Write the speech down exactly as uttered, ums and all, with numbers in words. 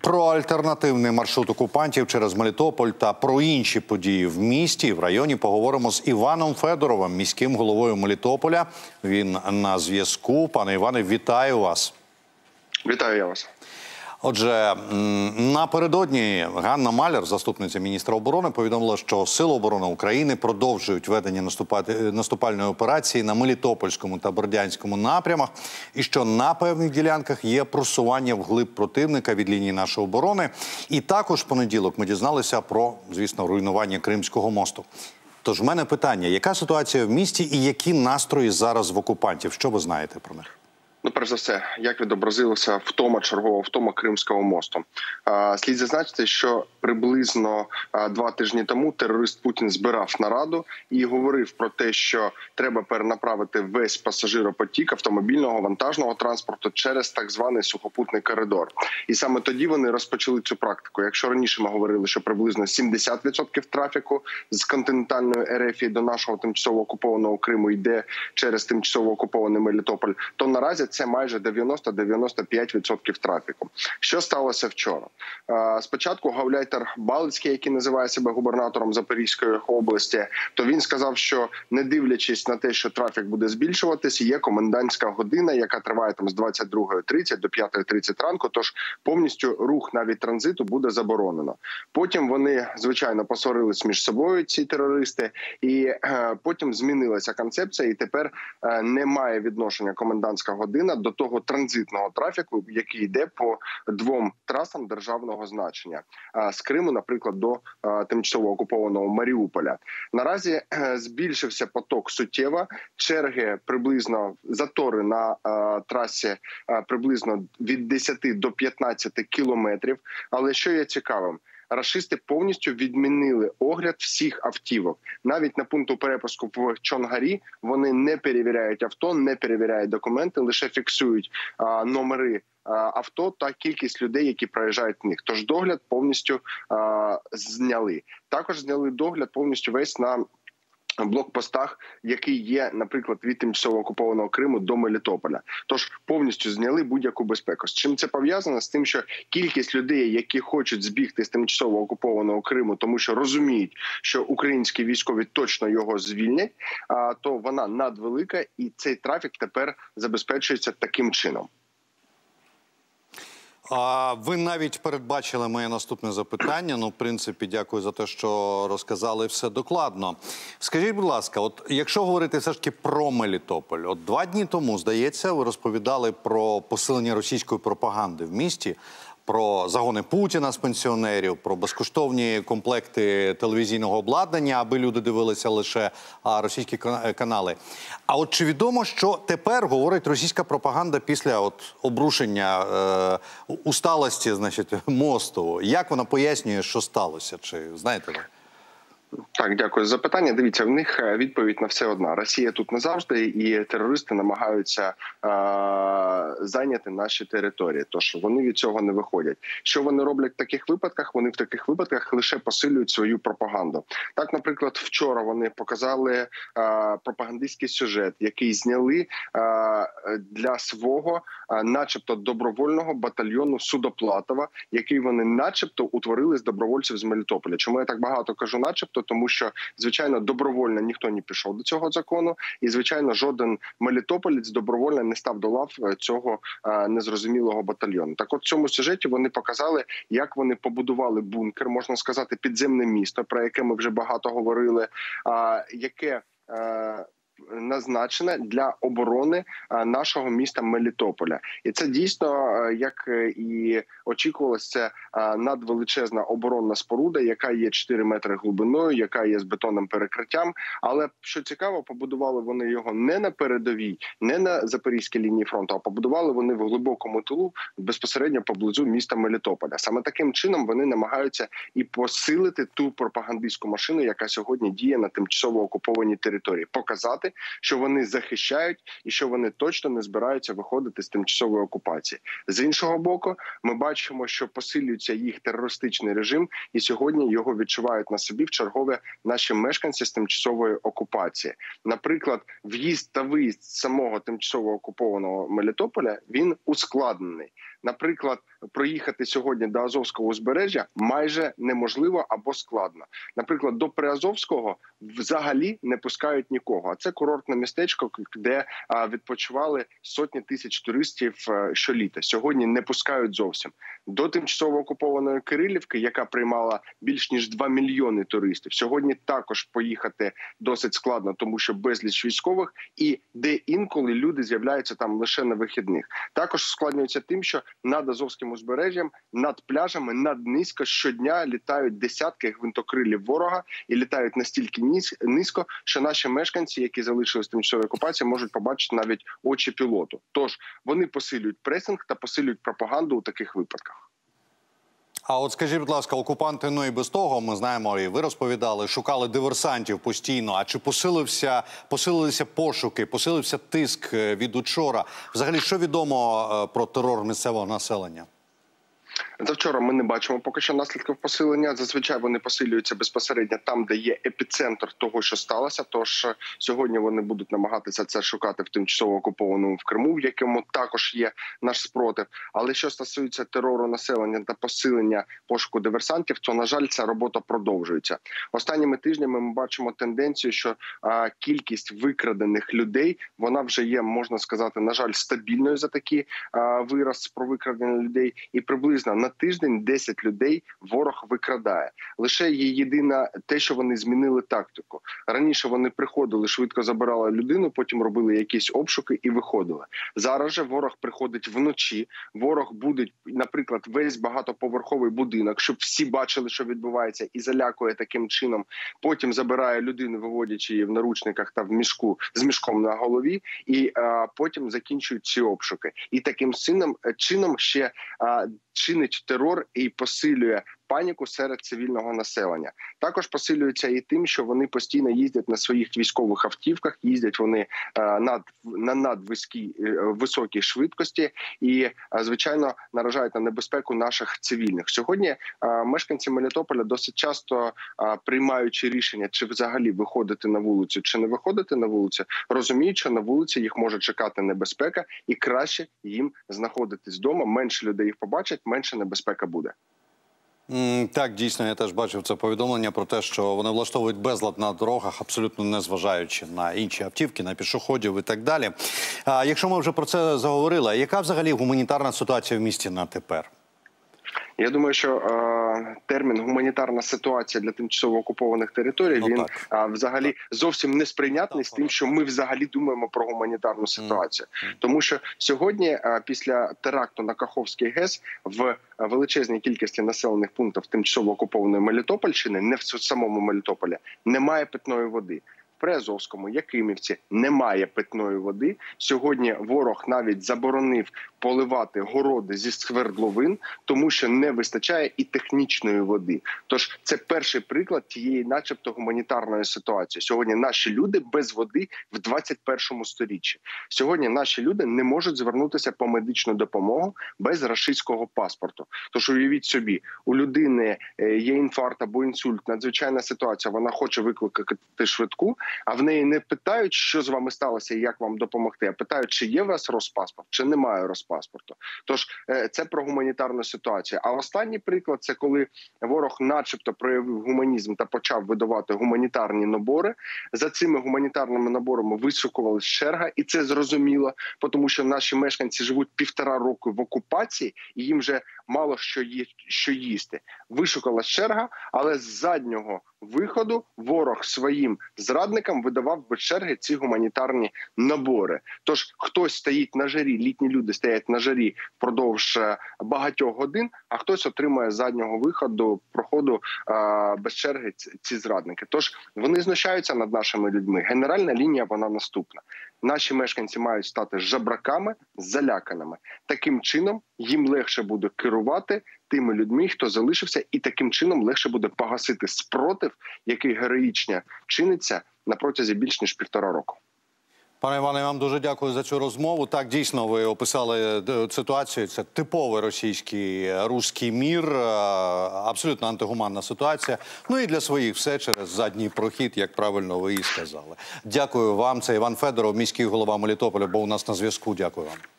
Про альтернативний маршрут окупантів через Мелітополь та про інші події в місті і в районі поговоримо з Іваном Федоровим, міським головою Мелітополя. Він на зв'язку. Пане Іване, вітаю вас. Вітаю я вас. Отже, напередодні Ганна Маляр, заступниця міністра оборони, повідомила, що Сили оборони України продовжують ведення наступальної операції на Мелітопольському та Бердянському напрямах і що на певних ділянках є просування вглиб противника від лінії нашої оборони. І також в понеділок ми дізналися про, звісно, руйнування Кримського мосту. Тож в мене питання, яка ситуація в місті і які настрої зараз в окупантів? Що ви знаєте про них? Ну, перш за все, як відобразилося втома, чергова втома Кримського мосту. Слід зазначити, що приблизно два тижні тому терорист Путін збирав нараду і говорив про те, що треба перенаправити весь пасажиропотік автомобільного, вантажного транспорту через так званий сухопутний коридор. І саме тоді вони розпочали цю практику. Якщо раніше ми говорили, що приблизно сімдесят відсотків трафіку з континентальної РФ до нашого тимчасово окупованого Криму йде через тимчасово окупований Мелітополь, то наразі це майже дев'яносто - дев'яносто п'ять відсотків трафіку. Що сталося вчора? Спочатку гауляйтер Балицький, який називає себе губернатором Запорізької області, то він сказав, що не дивлячись на те, що трафік буде збільшуватись, є комендантська година, яка триває там з двадцять другої тридцять до п'ятої тридцять ранку, тож повністю рух навіть транзиту буде заборонено. Потім вони, звичайно, посварились між собою, ці терористи, і е, потім змінилася концепція, і тепер е, немає відношення комендантська година до того транзитного трафіку, який йде по двом трасам державного значення. З Криму, наприклад, до тимчасово окупованого Маріуполя. Наразі збільшився поток суттєво, черги приблизно, затори на трасі приблизно від десяти до п'ятнадцяти кілометрів. Але що є цікавим? Рашисти повністю відмінили огляд всіх автівок. Навіть на пункту перепуску в Чонгарі вони не перевіряють авто, не перевіряють документи, лише фіксують а, номери а, авто та кількість людей, які проїжджають в них. Тож догляд повністю а, зняли. Також зняли догляд повністю весь на блокпостах, який є, наприклад, від тимчасово окупованого Криму до Мелітополя. Тож повністю зняли будь-яку безпеку. З чим це пов'язано? З тим, що кількість людей, які хочуть збігти з тимчасово окупованого Криму, тому що розуміють, що українські військові точно його звільнять, то вона надвелика, і цей трафік тепер забезпечується таким чином. А ви навіть передбачили моє наступне запитання. Ну, в принципі, дякую за те, що розказали все докладно. Скажіть, будь ласка, от якщо говорити все ж таки про Мелітополь, от два дні тому, здається, ви розповідали про посилення російської пропаганди в місті, про загони Путіна з пенсіонерів, про безкоштовні комплекти телевізійного обладнання, аби люди дивилися лише а, російські канали. А от чи відомо, що тепер говорить російська пропаганда після от, обрушення е, усталості, значить, мосту? Як вона пояснює, що сталося? Чи знаєте ви? Так, дякую за запитання. Дивіться, в них відповідь на все одна. Росія тут не завжди, і терористи намагаються е зайняти наші території. Тож вони від цього не виходять. Що вони роблять в таких випадках? Вони в таких випадках лише посилюють свою пропаганду. Так, наприклад, вчора вони показали е пропагандистський сюжет, який зняли е для свого, е начебто, добровольного батальйону Судоплатова, який вони начебто утворили з добровольців з Мелітополя. Чому я так багато кажу начебто? Тому що, звичайно, добровольно ніхто не пішов до цього закону, і, звичайно, жоден мелітополець добровольно не став до лав цього а, незрозумілого батальйону. Так от в цьому сюжеті вони показали, як вони побудували бункер, можна сказати, підземне місто, про яке ми вже багато говорили, а, яке а, назначене для оборони нашого міста Мелітополя. І це дійсно, як і очікувалося, це надвеличезна оборонна споруда, яка є чотири метри глибиною, яка є з бетонним перекриттям. Але, що цікаво, побудували вони його не на передовій, не на Запорізькій лінії фронту, а побудували вони в глибокому тилу, безпосередньо поблизу міста Мелітополя. Саме таким чином вони намагаються і посилити ту пропагандистську машину, яка сьогодні діє на тимчасово окупованій території. Показати, що вони захищають і що вони точно не збираються виходити з тимчасової окупації. З іншого боку, ми бачимо, що посилюється їх терористичний режим, і сьогодні його відчувають на собі вчергове наші мешканці з тимчасової окупації. Наприклад, в'їзд та виїзд з самого тимчасово окупованого Мелітополя, він ускладнений. Наприклад, проїхати сьогодні до Азовського узбережжя майже неможливо або складно. Наприклад, до Приазовського взагалі не пускають нікого. А це курортне містечко, де відпочивали сотні тисяч туристів щоліта. Сьогодні не пускають зовсім. До тимчасово окупованої Кирилівки, яка приймала більш ніж два мільйони туристів, сьогодні також поїхати досить складно, тому що безліч військових і де інколи люди з'являються там лише на вихідних. Також ускладнюється тим, що над Азовським узбережжям, над пляжами, над низько щодня літають десятки гвинтокрилів ворога і літають настільки низько, що наші мешканці, які залишились в тимчасовій окупації, можуть побачити навіть очі пілоту. Тож вони посилюють пресинг та посилюють пропаганду у таких випадках. А от скажіть, будь ласка, окупанти, ну і без того, ми знаємо, і ви розповідали, шукали диверсантів постійно. А чи посилився, посилилися пошуки, посилився тиск від учора? Взагалі, що відомо про терор місцевого населення? Завчора ми не бачимо поки що наслідків посилення. Зазвичай вони посилюються безпосередньо там, де є епіцентр того, що сталося. Тож сьогодні вони будуть намагатися це шукати в тимчасово окупованому в Криму, в якому також є наш спротив. Але що стосується терору населення та посилення пошуку диверсантів, то, на жаль, ця робота продовжується. Останніми тижнями ми бачимо тенденцію, що а, кількість викрадених людей, вона вже є, можна сказати, на жаль, стабільною за такий а, вираз про викрадення людей. І приблизно на тиждень десять людей ворог викрадає. Лише є єдине те, що вони змінили тактику. Раніше вони приходили, швидко забирали людину, потім робили якісь обшуки і виходили. Зараз же ворог приходить вночі, ворог буде, наприклад, весь багатоповерховий будинок, щоб всі бачили, що відбувається, і залякує таким чином. Потім забирає людину, виводячи її в наручниках та в мішку, з мішком на голові, і а, потім закінчують ці обшуки. І таким чином, чином ще а, чинить терор і посилює паніку серед цивільного населення. Також посилюється і тим, що вони постійно їздять на своїх військових автівках, їздять вони е, над, на надвисокій е, високій швидкості і, е, звичайно, наражають на небезпеку наших цивільних. Сьогодні е, мешканці Мелітополя досить часто, е, приймаючи рішення, чи взагалі виходити на вулицю, чи не виходити на вулицю, розуміють, що на вулиці їх може чекати небезпека і краще їм знаходитись вдома. Менше людей їх побачать, менше небезпека буде. Так, дійсно, я теж бачив це повідомлення про те, що вони влаштовують безлад на дорогах, абсолютно не зважаючи на інші автівки, на пішоходів і так далі. А якщо ми вже про це заговорили, яка взагалі гуманітарна ситуація в місті на тепер? Я думаю, що е, термін «гуманітарна ситуація» для тимчасово окупованих територій, ну, він е, взагалі зовсім не сприйнятний з тим, що ми взагалі думаємо про гуманітарну ситуацію. Mm. Тому що сьогодні, е, після теракту на Каховський ГЕС, в величезній кількості населених пунктів тимчасово окупованої Мелітопольщини, не в самому Мелітополі, немає питної води. В Приазовському, Якимівці немає питної води. Сьогодні ворог навіть заборонив поливати городи зі свердловин, тому що не вистачає і технічної води. Тож це перший приклад тієї начебто гуманітарної ситуації. Сьогодні наші люди без води в двадцять першому сторіччі. Сьогодні наші люди не можуть звернутися по медичну допомогу без рашистського паспорту. Тож уявіть собі, у людини є інфаркт або інсульт, надзвичайна ситуація, вона хоче викликати швидку, а в неї не питають, що з вами сталося і як вам допомогти, а питають, чи є у вас Роспаспорт, чи немає Роспаспорту. Тож це про гуманітарну ситуацію. А останній приклад – це коли ворог начебто проявив гуманізм та почав видавати гуманітарні набори. За цими гуманітарними наборами вишукувалась черга, і це зрозуміло, тому що наші мешканці живуть півтора року в окупації, і їм вже мало що, є, що їсти. Вишукалась черга, але з заднього виходу ворог своїм зрадникам видавав без черги ці гуманітарні набори. Тож хтось стоїть на жарі, літні люди стоять на жарі впродовж багатьох годин, а хтось отримує з заднього виходу, проходу а, без черги ці зрадники. Тож вони знущаються над нашими людьми. Генеральна лінія, вона наступна. Наші мешканці мають стати жебраками, заляканими. Таким чином їм легше буде керувати тими людьми, хто залишився, і таким чином легше буде погасити спротив, який героїчно чиниться на протязі більш ніж півтора року. Пане Іване, я вам дуже дякую за цю розмову. Так, дійсно, ви описали ситуацію. Це типовий російський, руський мір, абсолютно антигуманна ситуація. Ну і для своїх все через задній прохід, як правильно ви і сказали. Дякую вам. Це Іван Федоров, міський голова Мелітополя, був у нас на зв'язку. Дякую вам.